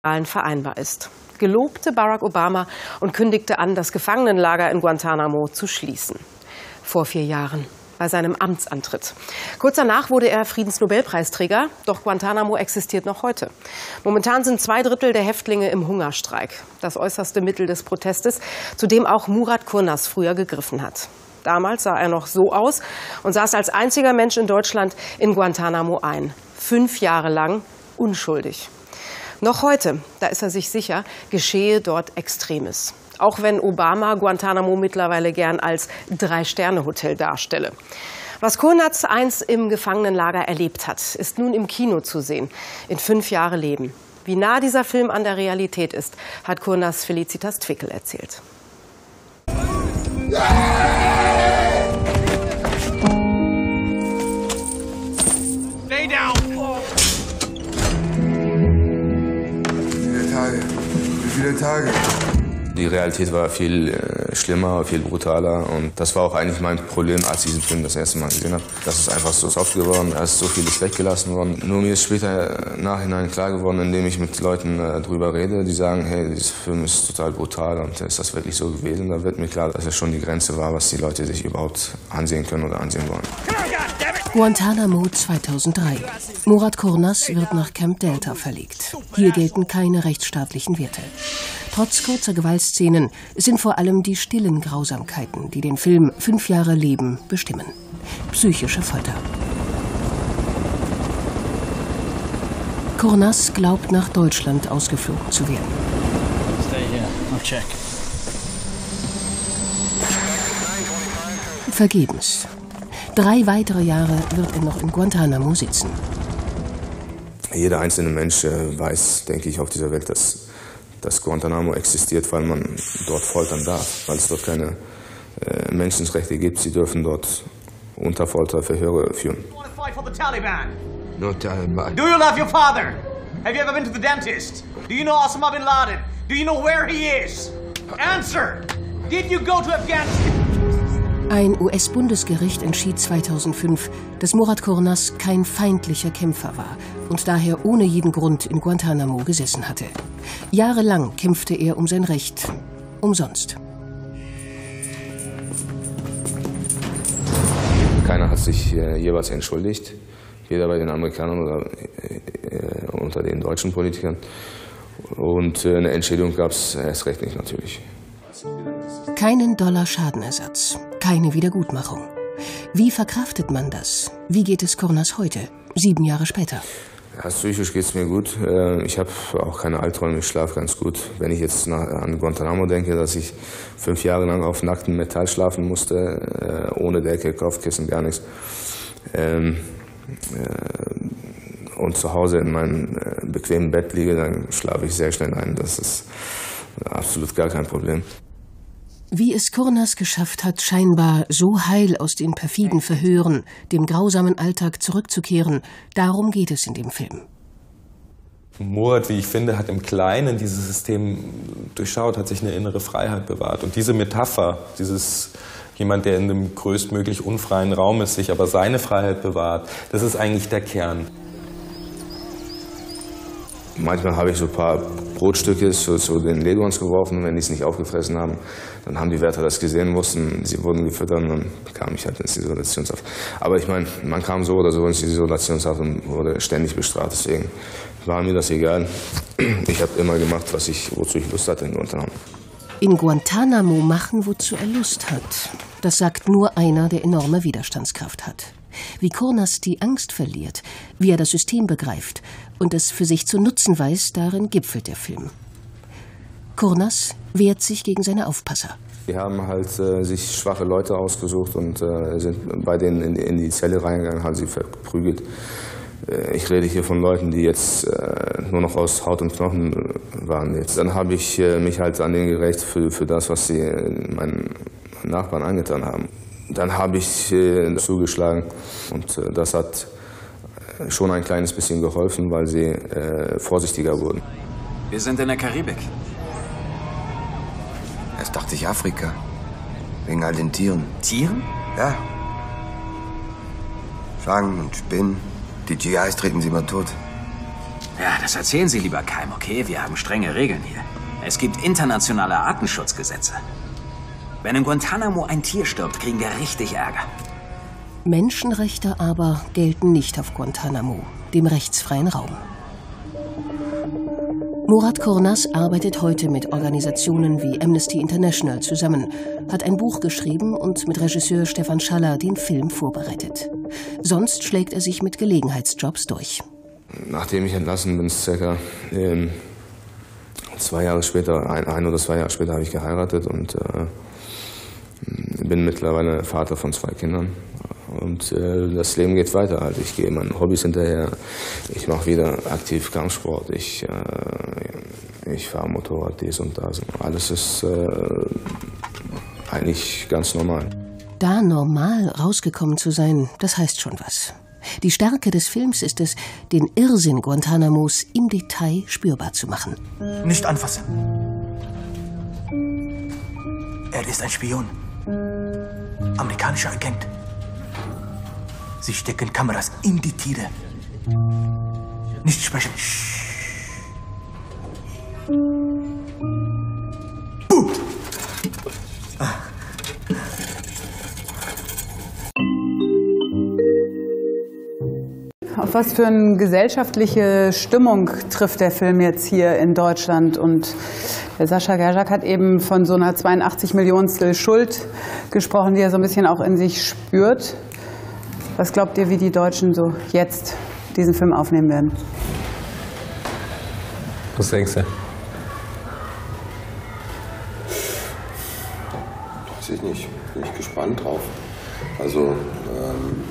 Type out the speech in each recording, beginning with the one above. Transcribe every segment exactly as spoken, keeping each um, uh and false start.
vereinbar ist, gelobte Barack Obama und kündigte an, das Gefangenenlager in Guantánamo zu schließen. Vor vier Jahren, bei seinem Amtsantritt. Kurz danach wurde er Friedensnobelpreisträger, doch Guantánamo existiert noch heute. Momentan sind zwei Drittel der Häftlinge im Hungerstreik, das äußerste Mittel des Protestes, zu dem auch Murat Kurnaz früher gegriffen hat. Damals sah er noch so aus und saß als einziger Mensch in Deutschland in Guantánamo ein. Fünf Jahre lang unschuldig. Noch heute, da ist er sich sicher, geschehe dort Extremes. Auch wenn Obama Guantánamo mittlerweile gern als Drei-Sterne-Hotel darstelle. Was Kurnaz einst im Gefangenenlager erlebt hat, ist nun im Kino zu sehen, in Fünf Jahre Leben. Wie nah dieser Film an der Realität ist, hat Kurnaz Felicitas Twickel erzählt. Lay down. Wie viele Tage? Wie viele Tage? Die Realität war viel äh, schlimmer, viel brutaler und das war auch eigentlich mein Problem, als ich diesen Film das erste Mal gesehen habe. Das ist einfach so soft geworden, es ist so vieles weggelassen worden. Nur mir ist später im Nachhinein klar geworden, indem ich mit Leuten äh, drüber rede, die sagen, hey, dieser Film ist total brutal und ist das wirklich so gewesen? Da wird mir klar, dass es schon die Grenze war, was die Leute sich überhaupt ansehen können oder ansehen wollen. Guantánamo zweitausenddrei. Murat Kurnaz wird nach Camp Delta verlegt. Hier gelten keine rechtsstaatlichen Werte. Trotz kurzer Gewaltszenen sind vor allem die stillen Grausamkeiten, die den Film Fünf Jahre Leben bestimmen. Psychische Folter. Kurnaz glaubt, nach Deutschland ausgeflogen zu werden. Vergebens. Drei weitere Jahre wird er noch in Guantánamo sitzen. Jeder einzelne Mensch äh, weiß, denke ich, auf dieser Welt, dass, dass Guantánamo existiert, weil man dort foltern darf, weil es dort keine äh, Menschenrechte gibt. Sie dürfen dort unter Folter Verhöre führen. No Taliban. Do you love your father? Have you ever been to the dentist? Do you know Osama bin Laden? Do you know where he is? Answer! Did you go to Afghanistan? Ein U S-Bundesgericht entschied zweitausendfünf, dass Murat Kurnaz kein feindlicher Kämpfer war und daher ohne jeden Grund in Guantánamo gesessen hatte. Jahrelang kämpfte er um sein Recht. Umsonst. Keiner hat sich äh, jeweils entschuldigt, weder bei den Amerikanern oder äh, unter den deutschen Politikern. Und äh, eine Entschädigung gab es erst recht nicht, natürlich. Keinen Dollar Schadenersatz, keine Wiedergutmachung. Wie verkraftet man das? Wie geht es Kurnaz heute, sieben Jahre später? Ja, psychisch geht es mir gut. Ich habe auch keine Albträume, ich schlafe ganz gut. Wenn ich jetzt an Guantánamo denke, dass ich fünf Jahre lang auf nacktem Metall schlafen musste, ohne Decke, Kopfkissen, gar nichts. Und zu Hause in meinem bequemen Bett liege, dann schlafe ich sehr schnell ein. Das ist absolut gar kein Problem. Wie es Kurnaz geschafft hat, scheinbar so heil aus den perfiden Verhören, dem grausamen Alltag zurückzukehren, darum geht es in dem Film. Murat, wie ich finde, hat im Kleinen dieses System durchschaut, hat sich eine innere Freiheit bewahrt. Und diese Metapher, dieses jemand, der in einem größtmöglich unfreien Raum ist, sich aber seine Freiheit bewahrt, das ist eigentlich der Kern. Manchmal habe ich so ein paar Brotstücke zu, zu den Leguans geworfen. Wenn die es nicht aufgefressen haben, dann haben die Wärter das gesehen, wussten, sie wurden gefüttert und dann kam ich halt ins Isolationshaft. Aber ich meine, man kam so oder so ins Isolationshaft und wurde ständig bestraft. Deswegen war mir das egal. Ich habe immer gemacht, was ich, wozu ich Lust hatte in Guantánamo. In Guantánamo machen, wozu er Lust hat. Das sagt nur einer, der enorme Widerstandskraft hat. Wie Kurnaz die Angst verliert, wie er das System begreift und es für sich zu nutzen weiß, darin gipfelt der Film. Kurnaz wehrt sich gegen seine Aufpasser. Die haben halt äh, sich schwache Leute ausgesucht und äh, sind bei denen in die, in die Zelle reingegangen, haben sie verprügelt. Äh, ich rede hier von Leuten, die jetzt äh, nur noch aus Haut und Knochen waren. Jetzt. Dann habe ich äh, mich halt an denen gerecht für, für das, was sie äh, meinen Nachbarn angetan haben. Dann habe ich äh, zugeschlagen und äh, das hat schon ein kleines bisschen geholfen, weil sie äh, vorsichtiger wurden. Wir sind in der Karibik. Erst dachte ich Afrika. Wegen all den Tieren. Tieren? Ja. Schlangen und Spinnen. Die G Is treten sie mal tot. Ja, das erzählen Sie lieber keinem, okay? Wir haben strenge Regeln hier. Es gibt internationale Artenschutzgesetze. Wenn in Guantanamo ein Tier stirbt, kriegen wir richtig Ärger. Menschenrechte aber gelten nicht auf Guantanamo, dem rechtsfreien Raum. Murat Kurnas arbeitet heute mit Organisationen wie Amnesty International zusammen, hat ein Buch geschrieben und mit Regisseur Stefan Schaller den Film vorbereitet. Sonst schlägt er sich mit Gelegenheitsjobs durch. Nachdem ich entlassen bin, circa ähm, zwei Jahre später, ein, ein oder zwei Jahre später, habe ich geheiratet und äh, bin mittlerweile Vater von zwei Kindern. Und äh, das Leben geht weiter. Halt. Ich gehe meinen Hobbys hinterher. Ich mache wieder aktiv Kampfsport. Ich, äh, ich fahre Motorrad, dies und das. Alles ist äh, eigentlich ganz normal. Da normal rausgekommen zu sein, das heißt schon was. Die Stärke des Films ist es, den Irrsinn Guantanamos im Detail spürbar zu machen. Nicht anfassen. Er ist ein Spion. Amerikanischer Agent. Sie stecken Kameras in die Tiere. Nicht sprechen. Puh. Ah. Auf was für eine gesellschaftliche Stimmung trifft der Film jetzt hier in Deutschland? Und der Sascha Gerjak hat eben von so einer zweiundachtzig Millionstel Schuld gesprochen, die er so ein bisschen auch in sich spürt. Was glaubt ihr, wie die Deutschen so jetzt diesen Film aufnehmen werden? Was denkst du? Weiß ich nicht. Bin ich gespannt drauf. Also, ähm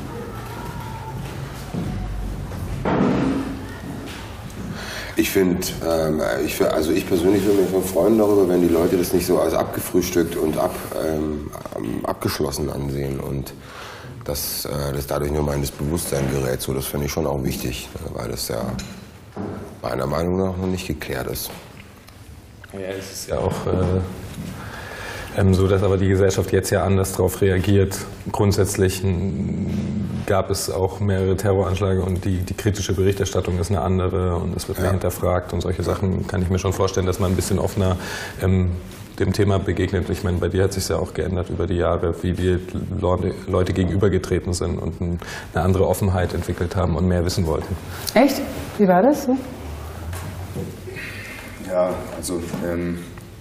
ich finde, ähm, ich, also ich persönlich würde mich freuen darüber, wenn die Leute das nicht so als abgefrühstückt und ab, ähm, abgeschlossen ansehen und dass äh, das dadurch nur mal in das Bewusstsein gerät. So, das finde ich schon auch wichtig, weil das ja meiner Meinung nach noch nicht geklärt ist. Ja, es ist ja auch äh, ähm, so, dass aber die Gesellschaft jetzt ja anders darauf reagiert. Grundsätzlich m, gab es auch mehrere Terroranschläge und die, die kritische Berichterstattung ist eine andere und es wird mehr ja. hinterfragt und solche Sachen kann ich mir schon vorstellen, dass man ein bisschen offener ähm, dem Thema begegnet. Ich meine, bei dir hat sich ja auch geändert über die Jahre, wie dir Leute gegenübergetreten sind und eine andere Offenheit entwickelt haben und mehr wissen wollten. Echt? Wie war das so? Ja, also ähm,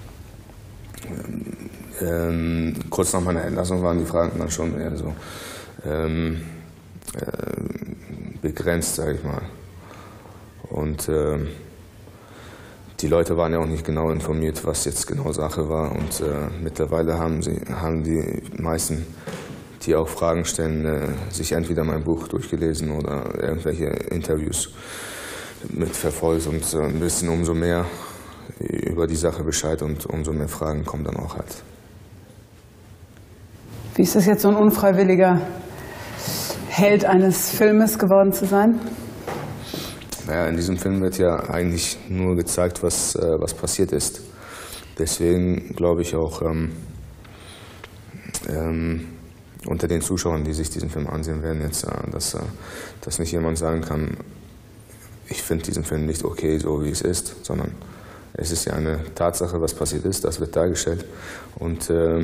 ähm, kurz nach meiner Entlassung waren die Fragen dann schon eher so ähm, äh, begrenzt, sage ich mal. Und ähm, die Leute waren ja auch nicht genau informiert, was jetzt genau Sache war. Und äh, mittlerweile haben, sie, haben die meisten, die auch Fragen stellen, äh, sich entweder mein Buch durchgelesen oder irgendwelche Interviews mitverfolgt und äh, ein bisschen umso mehr über die Sache Bescheid und umso mehr Fragen kommen dann auch halt. Wie ist es jetzt, so ein unfreiwilliger Held eines Filmes geworden zu sein? Naja, in diesem Film wird ja eigentlich nur gezeigt, was, äh, was passiert ist. Deswegen glaube ich auch, ähm, ähm, unter den Zuschauern, die sich diesen Film ansehen werden, jetzt, äh, dass, äh, dass nicht jemand sagen kann, ich finde diesen Film nicht okay, so wie es ist, sondern es ist ja eine Tatsache, was passiert ist, das wird dargestellt. Und äh,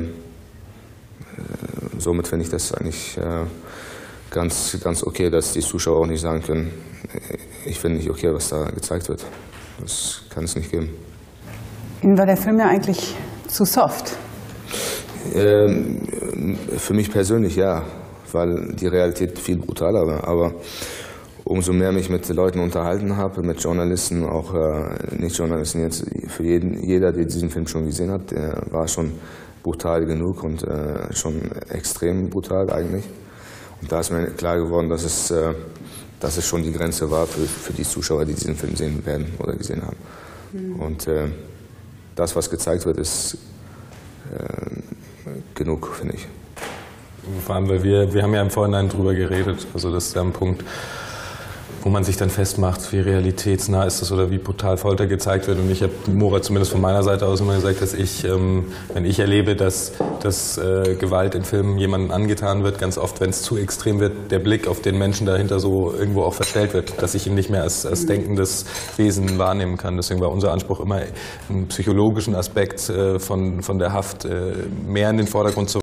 somit finde ich das eigentlich äh, ganz, ganz okay, dass die Zuschauer auch nicht sagen können, ich finde nicht okay, was da gezeigt wird. Das kann es nicht geben. Ihnen war der Film ja eigentlich zu soft? Ähm, für mich persönlich ja, weil die Realität viel brutaler war. Aber umso mehr mich mit Leuten unterhalten habe, mit Journalisten, auch äh, nicht Journalisten jetzt, für jeden, jeder, der diesen Film schon gesehen hat, der war schon brutal genug und äh, schon extrem brutal eigentlich. Und da ist mir klar geworden, dass es, äh, dass es schon die Grenze war für, für die Zuschauer, die diesen Film sehen werden oder gesehen haben. Mhm. Und äh, das, was gezeigt wird, ist äh, genug, finde ich. Vor allem, weil wir, wir haben ja im Vorhinein drüber geredet. Also das ist ja ein Punkt, wo man sich dann festmacht, wie realitätsnah ist das oder wie brutal Folter gezeigt wird. Und ich habe Moritz zumindest von meiner Seite aus immer gesagt, dass ich, ähm, wenn ich erlebe, dass, dass äh, Gewalt in Filmen jemandem angetan wird, ganz oft, wenn es zu extrem wird, der Blick auf den Menschen dahinter so irgendwo auch verstellt wird, dass ich ihn nicht mehr als, als denkendes Wesen wahrnehmen kann. Deswegen war unser Anspruch immer, einen psychologischen Aspekt äh, von, von der Haft äh, mehr in den Vordergrund zu